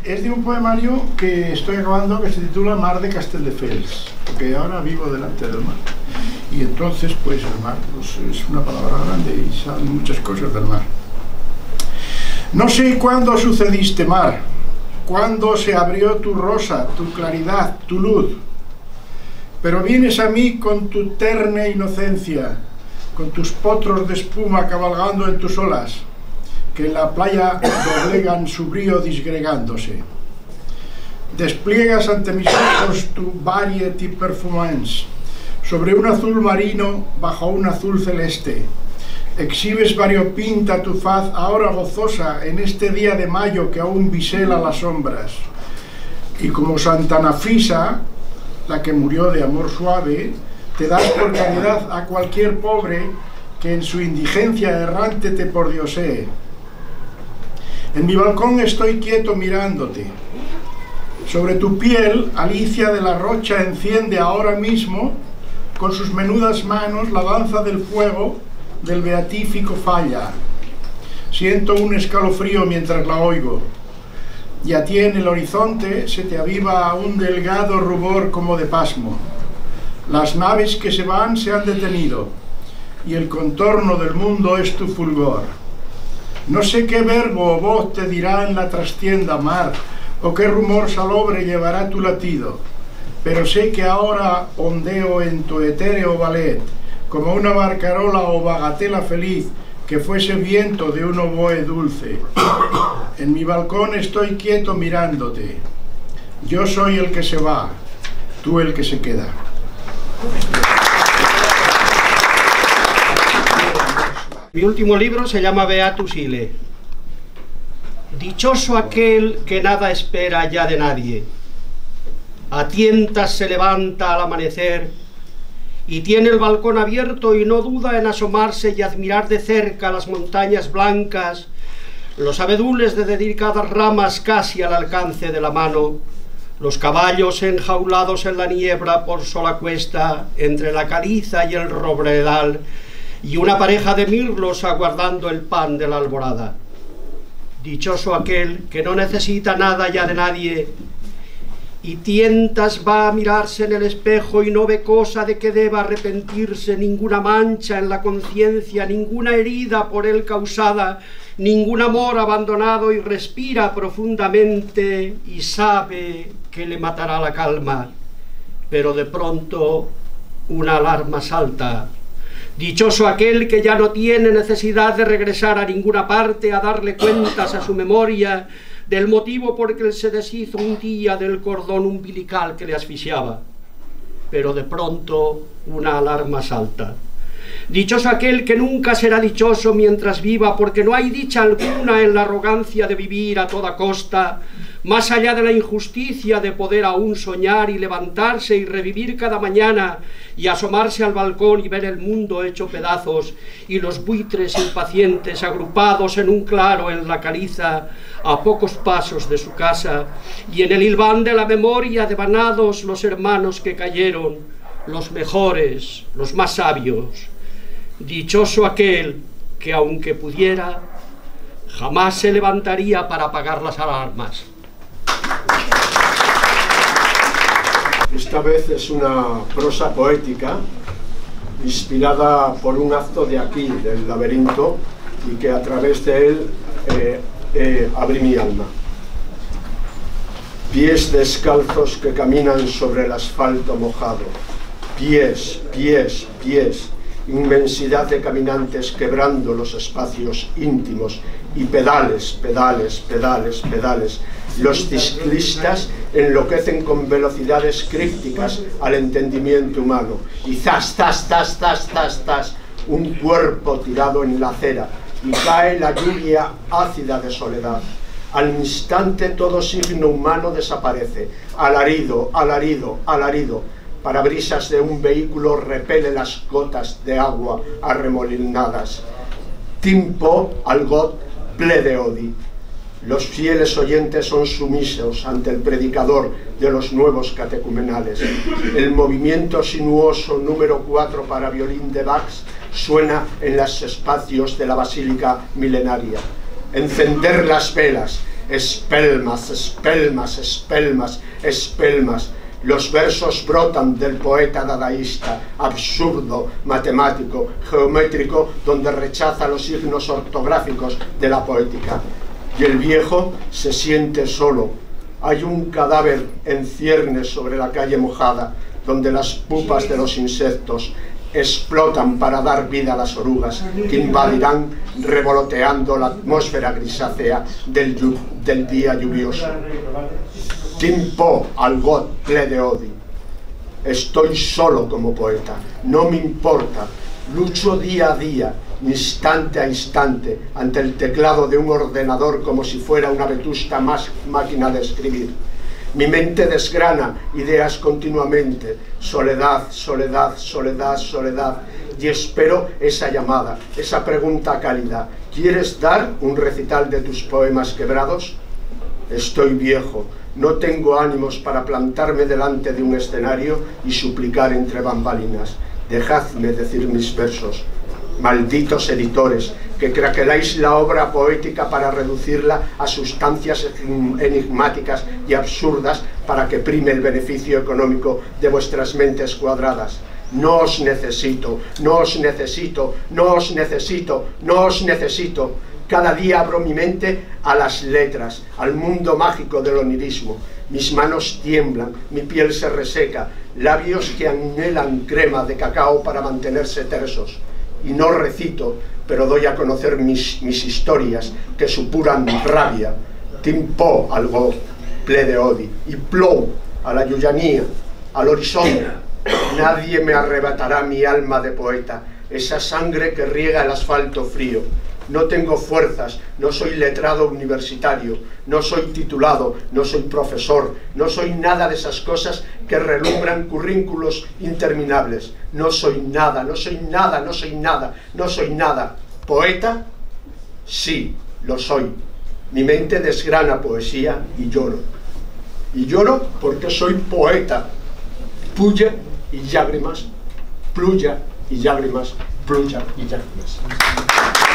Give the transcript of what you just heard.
Es de un poemario que estoy acabando que se titula Mar de Castelldefels, porque ahora vivo delante del mar. Y entonces, pues el mar pues, es una palabra grande y salen muchas cosas del mar. No sé cuándo sucediste, mar, cuándo se abrió tu rosa, tu claridad, tu luz, pero vienes a mí con tu terna inocencia, con tus potros de espuma cabalgando en tus olas, que en la playa doblegan su brío disgregándose. Despliegas ante mis ojos tu variety performance, sobre un azul marino bajo un azul celeste. Exhibes variopinta tu faz ahora gozosa en este día de mayo que aún bisela las sombras. Y como Santa Nafisa, la que murió de amor suave, te das por caridad a cualquier pobre que en su indigencia errante te pordiosee. En mi balcón estoy quieto mirándote. Sobre tu piel, Alicia de la Rocha enciende ahora mismo, con sus menudas manos, la danza del fuego del beatífico Falla. Siento un escalofrío mientras la oigo, y a ti en el horizonte se te aviva un delgado rubor como de pasmo. Las naves que se van se han detenido, y el contorno del mundo es tu fulgor. No sé qué verbo o voz te dirá en la trastienda, mar, o qué rumor salobre llevará tu latido, pero sé que ahora ondeo en tu etéreo ballet, como una barcarola o bagatela feliz que fuese viento de un oboe dulce. En mi balcón estoy quieto mirándote. Yo soy el que se va, tú el que se queda. Mi último libro se llama Beatus Ille. Dichoso aquel que nada espera ya de nadie. A tientas se levanta al amanecer y tiene el balcón abierto y no duda en asomarse y admirar de cerca las montañas blancas, los abedules de delicadas ramas casi al alcance de la mano, los caballos enjaulados en la niebla por sola cuesta entre la caliza y el robledal, y una pareja de mirlos aguardando el pan de la alborada. Dichoso aquel que no necesita nada ya de nadie, y tientas va a mirarse en el espejo y no ve cosa de que deba arrepentirse, ninguna mancha en la conciencia, ninguna herida por él causada, ningún amor abandonado, y respira profundamente y sabe que le matará la calma, pero de pronto una alarma salta. Dichoso aquel que ya no tiene necesidad de regresar a ninguna parte a darle cuentas a su memoria del motivo por el que se deshizo un día del cordón umbilical que le asfixiaba, pero de pronto una alarma salta. Dichoso aquel que nunca será dichoso mientras viva, porque no hay dicha alguna en la arrogancia de vivir a toda costa, más allá de la injusticia de poder aún soñar y levantarse y revivir cada mañana y asomarse al balcón y ver el mundo hecho pedazos y los buitres impacientes agrupados en un claro en la caliza a pocos pasos de su casa, y en el hilván de la memoria devanados los hermanos que cayeron, los mejores, los más sabios. Dichoso aquel que, aunque pudiera, jamás se levantaría para apagar las alarmas. Esta vez es una prosa poética inspirada por un acto de aquí, del laberinto, y que a través de él abrí mi alma. Pies descalzos que caminan sobre el asfalto mojado. Pies, pies, pies. Inmensidad de caminantes quebrando los espacios íntimos, y pedales, pedales, pedales, pedales. Los ciclistas enloquecen con velocidades crípticas al entendimiento humano, y zas, zas, zas, zas, zas, zas, un cuerpo tirado en la acera, y cae la lluvia ácida de soledad. Al instante todo signo humano desaparece. Alarido, alarido, alarido. Parabrisas de un vehículo repele las gotas de agua arremolinadas. Timpo algot ple de odi. Los fieles oyentes son sumisos ante el predicador de los nuevos catecumenales. El movimiento sinuoso número 4 para violín de Bach suena en los espacios de la basílica milenaria. Encender las velas, Espelmas, espelmas, espelmas, espelmas. Los versos brotan del poeta dadaísta, absurdo, matemático, geométrico, donde rechaza los signos ortográficos de la poética. Y el viejo se siente solo. Hay un cadáver en ciernes sobre la calle mojada, donde las pupas de los insectos explotan para dar vida a las orugas que invadirán revoloteando la atmósfera grisácea del día lluvioso. Timpo al God ple de odi. Estoy solo como poeta, no me importa, lucho día a día, instante a instante, ante el teclado de un ordenador como si fuera una vetusta máquina de escribir. Mi mente desgrana ideas continuamente, soledad, soledad, soledad, soledad, y espero esa llamada, esa pregunta cálida. ¿Quieres dar un recital de tus poemas quebrados? Estoy viejo, no tengo ánimos para plantarme delante de un escenario y suplicar entre bambalinas. Dejadme decir mis versos. Malditos editores, que craqueláis la obra poética para reducirla a sustancias enigmáticas y absurdas para que prime el beneficio económico de vuestras mentes cuadradas. No os necesito, no os necesito, no os necesito, no os necesito. Cada día abro mi mente a las letras, al mundo mágico del onirismo. Mis manos tiemblan, mi piel se reseca, labios que anhelan crema de cacao para mantenerse tersos. Y no recito, pero doy a conocer mis historias que supuran rabia. Timpo al God, ple de odi, y plou a la lluyanía, al horizonte. Nadie me arrebatará mi alma de poeta, esa sangre que riega el asfalto frío. No tengo fuerzas, no soy letrado universitario, no soy titulado, no soy profesor, no soy nada de esas cosas que relumbran currículos interminables. No soy nada, no soy nada, no soy nada, no soy nada. ¿Poeta? Sí, lo soy. Mi mente desgrana poesía y lloro. Y lloro porque soy poeta. Pluja y lágrimas, pluja y lágrimas, pluja y lágrimas.